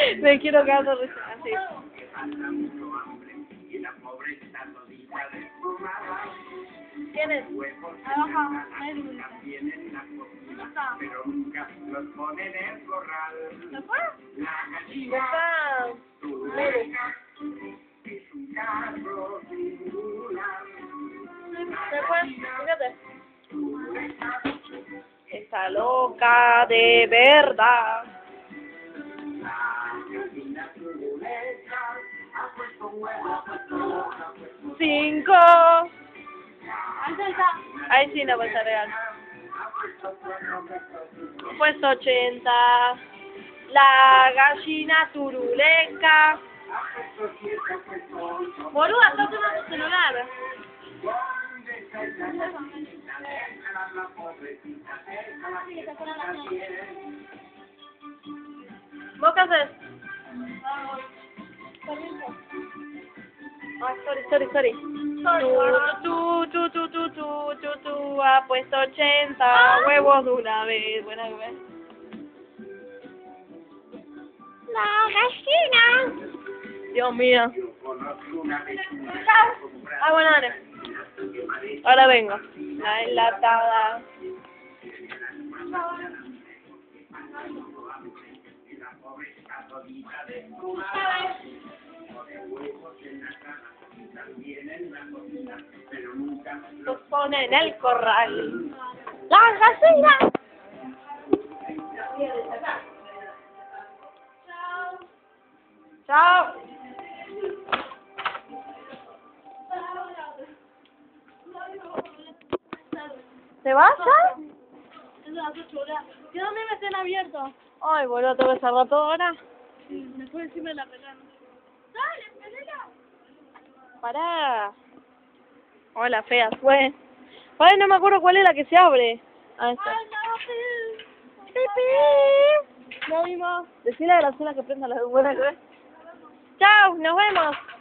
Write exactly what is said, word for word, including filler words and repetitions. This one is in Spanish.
Me quiero quedar así. ¿Tienes? Abajo, hay dulce. Pero nunca los ponen en el corral. ¿Lo fue? La gallina Está... turuleca es un caso singular. Se fue, fíjate. Está loca de verdad. La gallina turuleca ha puesto un huevo, ha puesto dos, ha puesto Cinco. Ahí está. Ahí sí la vuelta real. Pues ochenta. La gallina turuleca. Boluda, estás tomando tu celular. ¿Vos qué haces? Ah, sorry, sorry, sorry. Tu, tu, tu, tu, tu, tu, tu, ha puesto ochenta huevos de una vez. Buena vez. La gallina. Dios mío. Chao. Ah, bueno, dale. Ahora vengo. La enlatada. Los pone en el corral. La gallina. Chao. ¿Te vas ya? Es las ocho horas. ¿Qué dónde me estén abiertos? Ay, boludo, tengo que cerrar todo ahora. Sí, después decirme la pelana. Dale, pelena. Pará. Hola, fea, fue. Ay, no me acuerdo cuál es la que se abre. Ah, esta. Ay, no, sí. Pipi. Nos vimos. Decile a Graciela que prenda la buena que ve. Chao, nos vemos.